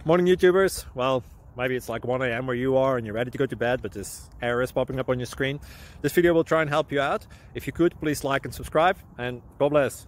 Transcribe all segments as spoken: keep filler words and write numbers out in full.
Morning YouTubers. Well, maybe it's like one A M where you are and you're ready to go to bed, but this error is popping up on your screen. This video will try and help you out. If you could, please like and subscribe, and God bless.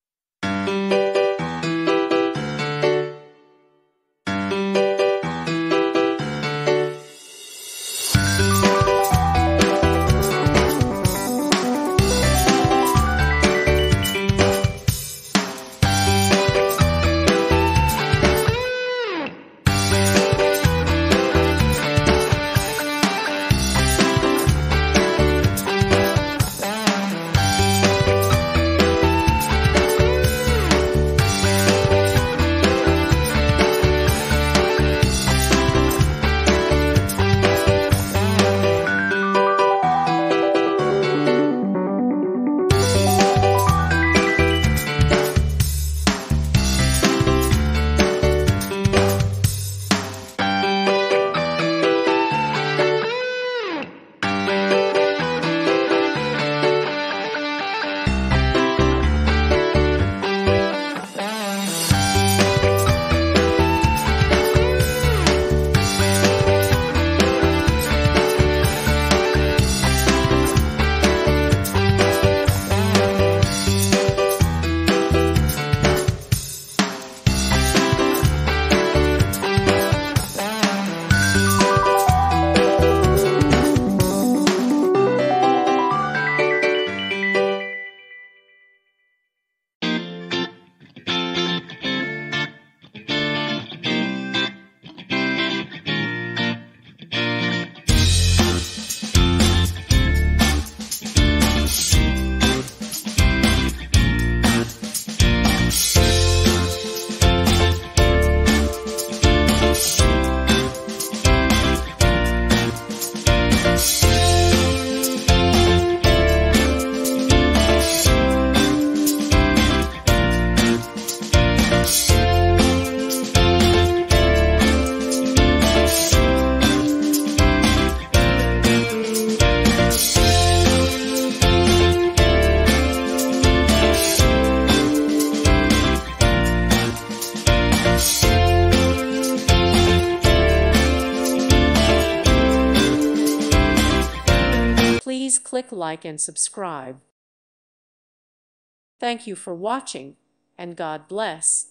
Please click like and subscribe. Thank you for watching, and God bless.